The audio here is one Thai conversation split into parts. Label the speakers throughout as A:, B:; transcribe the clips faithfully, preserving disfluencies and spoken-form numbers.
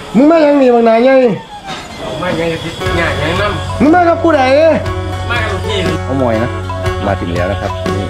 A: มึงมายังมีบางนายยัย
B: มาไงพี่งานยังน้ำ
A: มึงมากับกูไหน
B: มากับพี่
C: เอามอยนะมาถึงแล้วนะครับนี่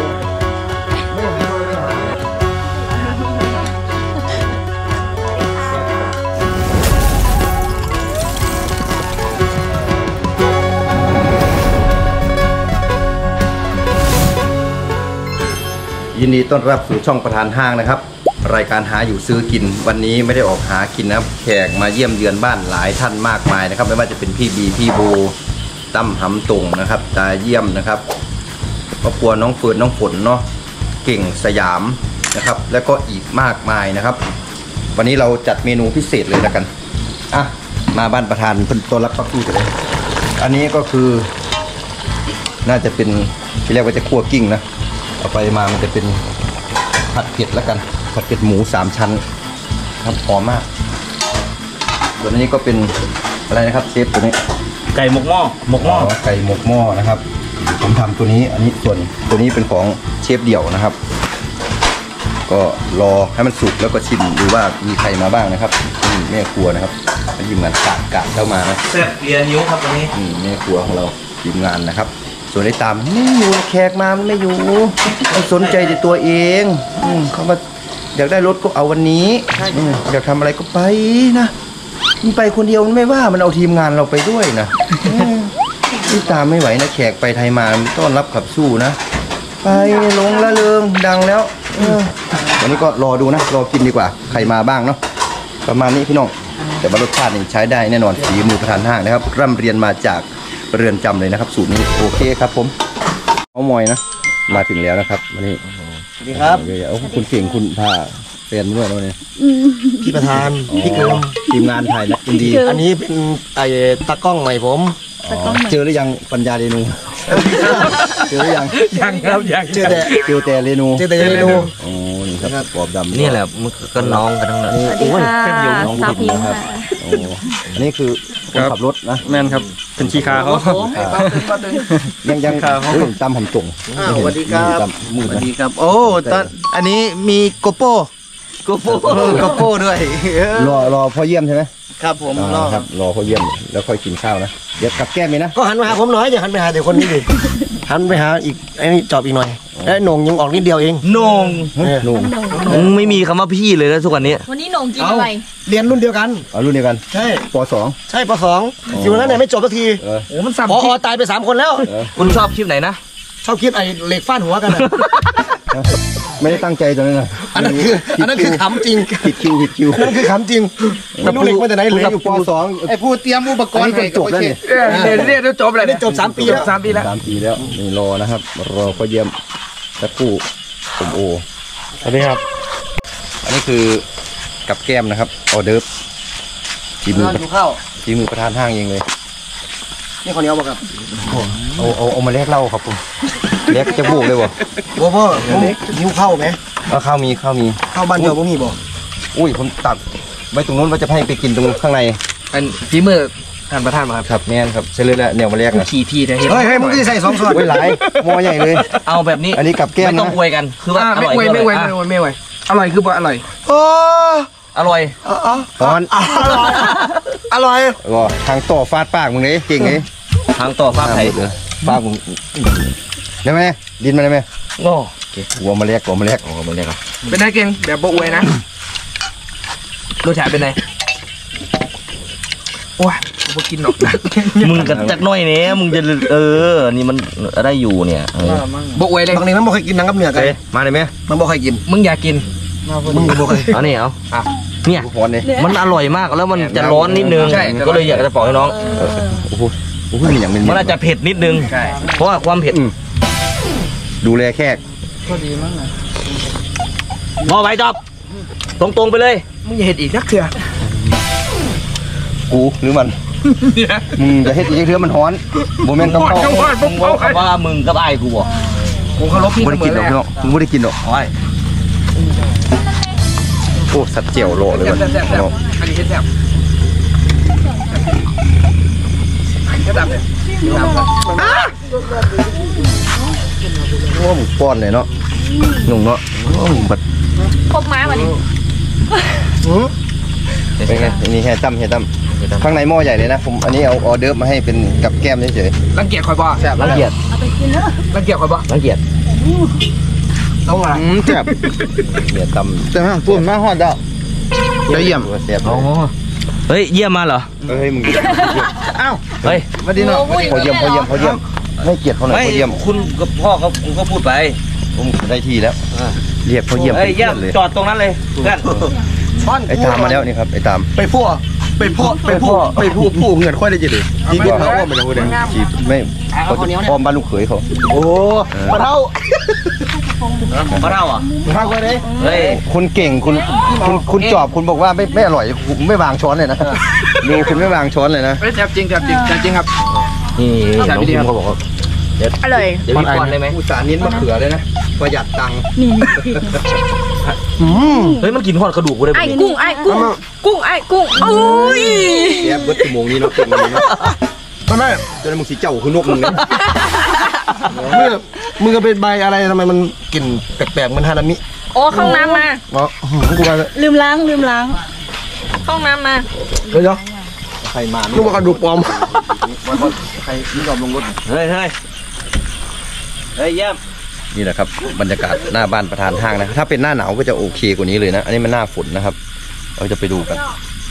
C: ยินดีต้อนรับสู่ช่องประธานห้างนะครับรายการหาอยู่ซื้อกินวันนี้ไม่ได้ออกหากินนะครับแขกมาเยี่ยมเยือนบ้านหลายท่านมากมายนะครับไม่ว่าจะเป็นพี่บีพี่โบตั้มหำตุงนะครับตาเยี่ยมนะครับครอบครัวน้องเฟิร์นน้องฝนเนาะเก่งสยามนะครับแล้วก็อีกมากมายนะครับวันนี้เราจัดเมนูพิเศษเลยแล้วกันอ่ะมาบ้านประธานเพิ่นต้อนรับปักตู้เลยอันนี้ก็คือน่าจะเป็นที่เรียกว่าจะคั่วกิ้งนะเอาไปมามันจะเป็นผัดเผ็ดแล้วกันผัดเผ็ดหมูสามชั้นครับหอมมากส่วนนี้ก็เป็นอะไรนะครับเชฟตัวนี้
B: ไก่หมกหม้อหมกหม้อ
C: ไก่หมกหม้อนะครับผมทำตัวนี้อันนี้ส่วนตัวนี้เป็นของเชฟเดี่ยวนะครับก็รอให้มันสุกแล้วก็ชิมดูว่ามีใครมาบ้างนะครับนี่แม่ครัวนะครับทีมงานกะกะเข้ามานะ
B: เสร็จเรียนนิ้วครับตรงนี้
C: นี่แม่ครัวของเราทีมงานนะครับส่วนในตามไม่อยู่แขกมาไม่อยู่ไม่สนใจแต่ตัวเองเขามาอยากได้รถก็เอาวันนี้อยากทำอะไรก็ไปนะมันไปคนเดียวมันไม่ว่ามันเอาทีมงานเราไปด้วยนะที่ตามไม่ไหวนะแขกไปไทยมาต้อนรับขับสู้นะไปลงละเริงดังแล้ววันนี้ก็รอดูนะรอกินดีกว่าใครมาบ้างเนาะประมาณนี้พี่น้องแต่ว่ารสชาตินี่ใช้ได้แน่นอนฝีมือประธานห้างนะครับร่ำเรียนมาจากเรือนจำเลยนะครับสูตรนี้โอเคครับผมเอามอยนะมาถึงแล้วนะครับวันนี้
B: สวัสดีครับ
C: คุณเก่งคุณพาแฟนมาด้วยแล้วเนี่ย
B: พี่ประธานพี่เกิม
C: ทีมงานถ่ายนะอินดี
B: อันนี้เป็นไอ้ตากล้องใหม่ผม
C: เจอหรือยังปัญญาเรนูเจอหรือยัง
B: ยังครับยัง
C: เจอแต่เจอแต่เรนู
B: เจอแต่เรนู
C: โอ้นี่ครับปอบดำ
B: นี่แหละมันก็น้องกันทั้งนั้น
D: สวัสดีค่ะ
C: น้องพิมพ์ครับโอ้นี่คือคนขับรถนะ
E: แม่นครับเป็นชีคาเขา
C: ยังยังขาเขาตามผมตรง
B: สวัสดีครับ
C: สวัสดีครับ
B: โอ้ตอนอันนี้มีโกโป้โกโป้โกโป้ด้วย
C: รอรอพ่อเยี่ยมใช่ไหม
B: ครับผมรอ
C: ครับรอพ่อเยี่ยมแล้วค่อยกินข้าวนะเดี๋ยวกับแก้มมีนะ
B: ก็หันมาหาผมหน่อยอย่าหันไปหาเดี๋ยวคนนี้ดิหันไปหาอีกไอ้นี่จอบอีกหน่อยไอ้หนงยังออกนิดเดียวเอง
E: หนง
C: หนง
E: ไม่มีคำว่าพี่เลยนะทุกวันนี้
D: วันนี้หนงกินอะไร
B: เรียนรุ่นเดียวกัน
C: อ๋อรุ่นเดียวกัน
B: ใช่
C: ป.สอง
B: ใช่ป.สองอยู่นั้นเนี่ยไม่จบสักที
E: โอ้มันซ้ำ
B: พอตายไปสามคนแล้ว
E: คุณชอบคลิปไหนนะ
B: ชอบคลิปไอ้เหล็กฟาดหัวกัน
C: ไม่ได้ตั้งใจตรงนั้นนะ
B: อันนั้นคืออันนั้นคือขำจริง
C: ผิดคิวผิดคิว
B: นั่นคือขำจริงไม่รู้เหล็กมาจากไหนเลย
C: อยู่ป.สอง
B: ไอ้ผู้เตรียมอุปกรณ์ให้
C: จบแล้วเนี่ย
E: เรียนเรียนจบเลย
B: จบสามปีแล้ว
E: สามปีแล้ว
C: สามปีแล้วนี่รอนะครับรอพ่อเยี่ยมสักครู่ผมโอ
E: สวัสดีครับ
C: อันนี้คือกับแก้มนะครับออเดิร์ฟทีมือทีมือประธานห้างเองเลย
B: นี่คนนี้เอาบ่ครับ
C: เอาเอาเอามาแลกเหล้าครับผมแลกจะบุกเลยวะ
B: บ่พ่อผมหิวข้าวไหม
C: ข้าวมีข้าวมี
B: ข้าวบ้านเดียวผมมีบ่
C: อุ้ยผมตักไว้ตรงนู้นว่าจะให้ไปกินตรงข้างใน
E: อันฝีมือท่านประธานมาครับ
C: ครับแม่นครับใช่เลยแหละเนี่ยมาแลกนะ
E: ขี่พี่ได้
B: เฮ้ยเฮ้ยมึงจะใส่สองส่วน
C: ไว้หลายมอใหญ่เลย
E: เอาแบบนี้
C: อันนี้กับแก้ม
E: ไม่ต้องอวยกันคือว่าอร่อย
B: ไม่อวยไม่อวยไม่อวย
E: อร่อยคือว่าอร่อย
B: โอ้
E: อร่อย
C: ตอน
B: อร่อยอร่อย
C: ก็ทางต่อฟาดปากมึงเลยเก่งเลย
E: ทางต่อฟาดไผ่
C: ฟาดมึงได้ไหมดินมาได้ไหม
E: โง่
C: หัวมาแลกหัวมาแลก
E: หัวมาแลกอ่ะ
B: เป็นไงเก่งแบบบ่อวยนะ
E: รสชาติเป็นไง
B: โอ้ยบ่กินหรอก
E: มึงกันจักน้อยเนี่ยมึงจะเออนี่มันได้อยู่เนี่ย
B: บ่อวยเลยบางทีมันบ่เคยกินนังกับเนื้อกัน
C: มาได้ไหม
B: มันบ่เคยกิน
E: มึงอยากกิน
B: มึงบ่เคย
E: เอาเนี่ยเอาเนี่ยมันอร่อยมากแล้วมันจะร้อนนิดนึงก็เลยอยากจะบอกให้น้อง
C: โอ้โหโอ้โหอย่างมัน
E: มันอาจจะเผ็ดนิดนึงเพราะว่าความเผ็ด
C: ดูแลแขก
B: ก็ดีมั้งนะ
E: พอไปจบตรงๆไปเลย
B: มึงอย่าเห็ดอีกนักเถอะ
C: กูหรือมันมึงจะเห็ดอีกเถอะมันฮ้อนโมเมนต์ต้องเข้า
E: มึงว่ามึงกับไอ้กูบอก
B: กูเคารพพี่เสมอ
C: แล้วมึงไม่ได้กินหรอกโอ้สัตว์เจียวโลเลยมัน
B: อันนี้เห็ดแซ่บแค่ดำเลย
C: โอ้หมูป้อนเลยเนาะหนุ่มเนาะโอ้หมูบัด
D: ครบม้าวันนี้
C: เป็นไงนี่แค่ตั้มแค่ตั้มข้างในหม้อใหญ่เลยนะผมอันนี้เอาออเดิร์ฟมาให้เป็นกับแก้มเฉย
D: รังเกียจคอยบ่แซ่บ
E: รังเกียจ
D: รังเกียจคอยบ่
E: รังเกียจ
B: ต้องอ่ะ
A: อืมแซ่บ
C: ๆเดี๋ยวตั้ม
A: แต่ห้างปุ่นมาฮอดแล้วจะเยี่ยม
C: เสียบ
E: อ๋อเฮ้ยเยี่ยมมาเหรอ
C: เฮ้ยมึง
A: อ้าว
E: เฮ้ย
A: มาดีเนาะ
C: พอเยี่ยมพอเยี่ยมพอเยี่ยมให้เกียรติเขาหน่อย
E: ไม่
C: พอเยี่ยม
E: คุณกับพ่อเขาคุณก็พูดไป
C: ผมได้ที่แล้วเรียกพอเยี่ยม
E: เฮ้ยเยี่ยม
C: เลย
E: จอดตรงนั้นเลยเพื่อน
C: ไอ้ตามมาแล้วนี่ครับไอ้ตาม
B: ไปพ่อไปพ่อไปพ่อไปพ่อผู้เงินค่อยได้จีดิจีบเขาว่ามันจะพูดยัง
C: จีบไม่เขาจะพร้อมบ้านลูกเขยเขา
B: โอ้ปลาเท่า
E: เขาเท่าอ่ะ
B: เท่าก็ได้
E: เฮ้ย
C: คุณเก่งคุณคุณคุณจอบคุณบอกว่าไม่ไม่อร่อยผมไม่วางช้อนเลยนะดูคุณไม่วางช้อนเลยนะ
D: แซ่บจริงแซ่บจริงแซ่บจริงครับ
E: นี่
D: ใช่
E: น้อง
D: พี่
E: พิ
D: เดี
E: ม
D: ยว
E: เขาบอกว่า
F: อร่อย
E: เดี๋ยวพี่ป้อนได้ไหม
C: อุตส่าห์เน้นมะเขือเลยนะประหยัดตังค์
B: อืม
E: เฮ้ยมันกินทอดกระดูกกูได้ไหม
F: ไอ้กุ้งไอ้กุ้งกุ้งไอ้กุ้งโอ้ย
C: แอบเบิร์ตชั่วโมงนี้เนาะเก่งวันนี้เนาะ
B: ทำไม
C: จนมึงสีเจ้าคือนกมึงเนี่ย
B: มือมือก็เป็นใบอะไรทำไมมันกลิ่นแปลกๆเหมันฮานามิ
F: โอ้เข้าน้ำมา
B: อ๋อกูว่า
F: ลืมล้างลืมล้างเข้าน้ำมา
B: เดี๋ยว
C: ใครมา
B: นึกว่ากระดูกปลอม
C: ใครไม่ยอมลงรถ
E: เฮ้ยเฮ้ยเฮ้ยเยี่ยม
C: นี่แหละครับบรรยากาศหน้าบ้านประธานห้างนะถ้าเป็นหน้าหนาวก็จะโอเคกว่านี้เลยนะอันนี้มันหน้าฝนนะครับเราจะไปดูกัน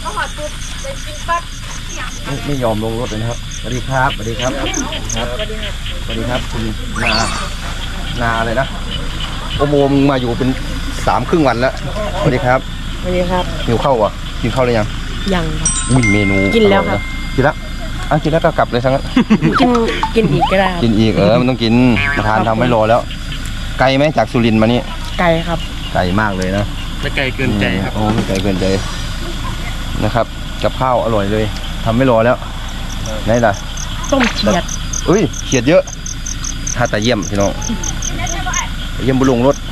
C: ไม่ไม่ยอมลงรถเลยนะครับสวัสดีครับสวัสดีครับครับสวัสดีครับคุณนานาอะไรนะโอโมมึงมาอยู่เป็นสามครึ่งวันแล้วสวัสดีครับ
F: สวัสดีครับ
C: หิวข้าวอ่ะกินข้าวหรือยัง
F: ยังครับ
C: อุ้ยเมนู
F: กินแล้วครับ
C: กินแล้วอ่ะกินแล้วก็กลับเลยทั้งนั้น
F: กินกินอีกก็ได้ครับ
C: กินอีกเออมันต้องกินประธานทำไม่รอแล้ว ไกลไหมจากสุรินทร์มานี่
F: ไก่ครับ
C: ไกลมากเลยนะ
D: ไม่ไกลเกินใจครับ
C: โอ้ไม่ไกลเกินใจนะครับกับข้าวอร่อยเลยทำไม่รอแล้วไหนล่ะ
F: ต้มเขียด
C: เอ้ยเขียดเยอะถ้าแต่เยี่ยมพี่น้องเยี่ยมบุลงรถ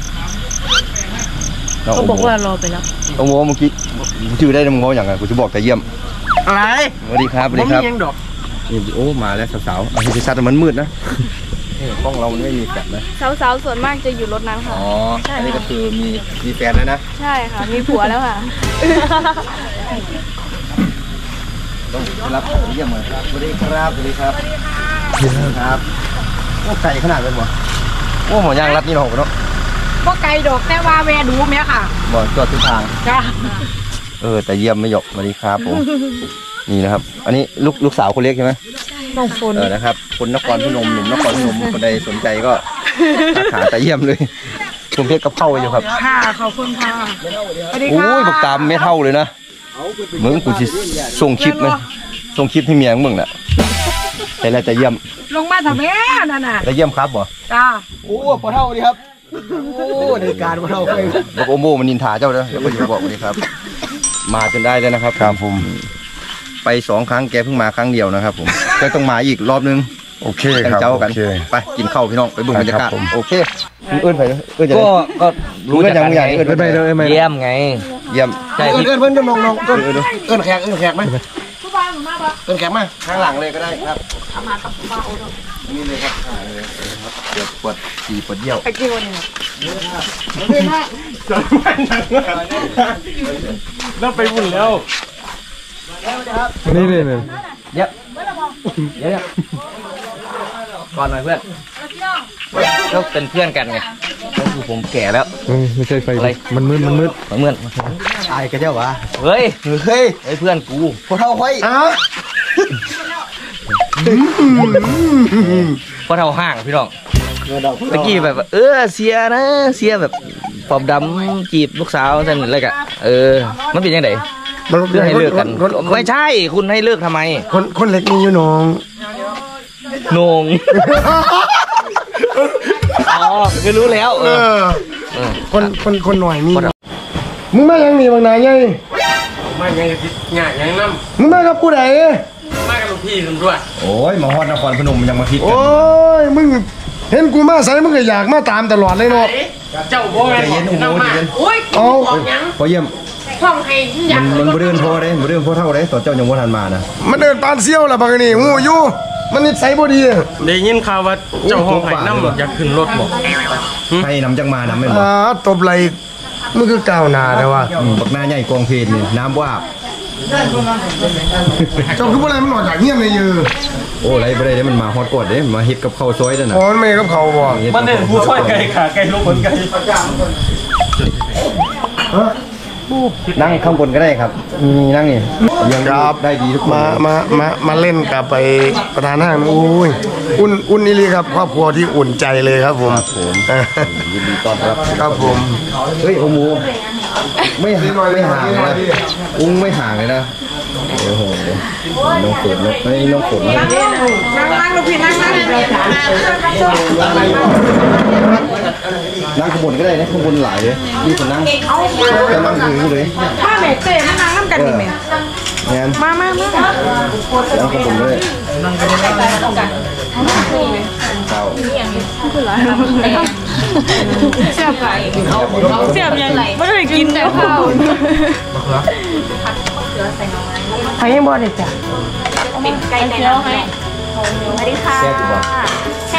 F: เขาบอกว่ารอไปแล้ว
C: โอ้โหเมื่อกี้ชื่อได้มึงว่าอย่างไรกูจะบอกแต่เยี่ยม
B: อะไร
C: สวัสดีครับสวัส
B: ผ
C: ดี
B: ม
C: ค
B: มี
C: รับ
B: ยังดอก
C: นี่โอ้มาแล้วสาวๆเอาที่ชัดมันมืดนะนี่กล้องเรามันไม่มีแฟลชนะ
F: สาวๆส่วนมากจะอยู่รถนั้นค่ะ
C: อ๋อ
F: ใช่
C: อันนี้
F: ค่ะ
C: ก็คือมีมีแฟนแล้วนะ
F: ใช่ค่ะ มีผัวแล้วค่ะ
C: ต้องรับเยี่ยมเลยครับสวัสดีครับสวัสดีครับสวัสดีครับโอ้ไก่ขนาดเป็นบ่โอ้หมอย่างรัดนี่เนาะเนาะ
F: ก็ไก่ดอกแต่ว่าแวดูแม่ค่ะ
C: บ่จอดทุกทาง
F: จ้า
C: เออแต่เยี่ยมไม่หยกสวัสดีครับผมนี่นะครับ อันนี้ลูกลูกสาวคนเล็กใช่ไหม
F: ต้องฝน
C: เออนะครับคนนครพนมหนุ่มนครพนมคนใดสนใจก็ทักหาแต่เยี่ยมเลยคุณเพชรกับเข้าอยู่ครับ
F: ค่ะขอบคุณค่ะสวัสดี
C: โอ้
F: ค่ะ
C: ยบักตามไม่เท่าเลยนะมึงกูจะส่งคลิปไหมส่งคลิปให้เมียมึงน่ะแต่ละจะเยี่ยม
F: ลงมาทำแม่นั่นน่ะ
C: จะเยี่ยมครับบ่
F: จ้า
B: โอ้ปลาเท่าดีครับโอ้ในการปลาเท่าไป
C: บอกโอโมมันนินทาเจ้าเด้อแล้วก็อยู่บอกนี่ครับ มาจนได้แล้วนะครับครับผมไปสองครั้งแกเพิ่งมาครั้งเดียวนะครับผมก็ต้องมาอีกรอบนึง
A: โอเค
C: แต่ง
A: ครับ
C: เจ้ากัน
A: โอเค
C: ไปกินข้าวพี่น้องไปเบิ่งบรรยากาศ
A: ครับผม
C: โอเคมึงเอื้อนไปเอื้อนจะ
E: ก็
C: ได้
E: ก็รู้
C: เอื้
E: จั
C: อน
E: ก
C: อย่าง
E: กัน
C: มึงอย่าง
E: ไง
C: เอื้อน
A: ไปเลยไป
E: เยี่ยมไง
C: เยี่ยม
E: ใช่
B: เอิ้น
E: พี่
B: เอิ้นเพิ่นจะลงลงเอิ้นเอิ้นแขกเอิ้นแขกไหมเอิ้นแขกมา
C: ข้างหลังเลยก็ได้ครับนี่เลยครับข้างหลังเลยครับเดี๋ยวปวดฉี่ปวดเยี่ยว
F: ไปกินวันนี้
D: แล้วไปวุ่นแล้ว
A: นี่เลยเนี่ย
E: เดี๋ยวเดี๋ยวเดี๋ยวก่อนหน่อยเพื่อนก็เป็นเพื่อนกันไงก็คือผมแก่แล้ว
A: เฮ้ยไม่ใช่ไฟ
E: อะไร
A: มันมืดมันมืด
E: เหมือน
C: ตายกันเจ้าวะ
E: เฮ้ย
C: เฮ้ย
E: เฮ้ยเพื่อนกู
C: พวกเท่าค่อย
B: อ้าว
E: เพราะเท่าห้างพี่น้องตะกี้แบบเออเสียนะเสียแบบปอบดำจีบลูกสาวนั่นอะไรกะเออมันเป็นยังไงเรื่องให้เลิกกันไม่ใช่คุณให้เลิกทำไม
A: คนคนเล็กมีอยู่น้อง
E: โหนงอ๋อไม่รู้แล้วเอ
A: เอ
E: อ
A: อ
E: เออ
A: คนคนคนหน่อยมี
E: คนอะ
A: มึงมายังนี่บางนายไง
D: มายังหยายังน้
A: มึงมากับกูไหน
D: ำมากับลูกพี่คุณด้วย
C: โอ้ยมาฮอดนครพนมยังมาคิดกั
A: โอ้
C: น
A: ยมึงเห็นกูมาใส่มึงก็อยากมาตามตลอดเลยเนาะ
D: เจ้าโบ้ไง
C: ใจเย็นโอ้โห
D: น้ำ
C: ใจ
D: มา
C: เย็น
F: โอ้ย
A: เอา
C: พอเยี่ยม
F: ห้องให้อยาก
C: มันมันบ่เดินพอเด้บ่เดินพอเท่าเด้ต่อเจ้ายังบ่ทันมานะ
A: มันเดินปานเซี่ยวล่ะบางนี่งูอยู่มันนิสัยบ่ดี
D: ได้ยินข่าวว่าเจ้าห้องไห้น้ำอยากขึ้นรถบอก
C: ให้นำจังมานำแม่นบ่
A: อ่าตบไหลมึงคือก้าวหน้าแต่ว่า
C: อืมบักหน้าใหญ่กองเพลนนี่น้ำว่าบ
A: เจ้าคืออะไรมันหน่อยจากเงี้ยในยือ
C: โอ้ไรไม่ได้เด้มันมาฮอตกดเด้มาฮิตกับข้าวซอยนั่นน่ะ
A: อ๋อไม่กับเขาบ่
D: มันเนี่ยผู้ช่วยไก่ขาไก่ลูกคนไก่
C: นั่งข้างบนก็ได้ครับมีนั่งนี่ยัง
A: ครับ
C: ได้ดีทุกคน
A: มามามามาเล่นกับไปประธานห้างอุ้ยอุ่นอุ่นนี่เลยครับครอบครัวที่อุ่นใจเลยครับผม
C: ครับผมยินดีต้อนรับ
A: ครับผม
C: เฮ้ยโอมูไม่ห่างไม่ห่างเลยนะอุ้งไม่ห่างเลยนะโอ้โหน้องฝนน้องไม่น้องฝนนะ
F: นั่งนั่งลูกพี่นั่งนั่ง
C: นั่งข้างบนก็ได้นะข้างบนหลายเลยนี่คนนั่งจะนั่งอยู่เลย
F: ถ้าแม่เต้มานั่งน้ำกันดิแม่
C: งั้น
F: มามามา
C: นั่งข้างบนเลยเก้า
F: เสียบไก่เสียบยังไม่ได้กินแต่ข้าวไปยังบ่ได้จ้ะ
G: เป็นไก่แต่น้อยสวัสดีค่ะ
C: แซ่บอยู่บ่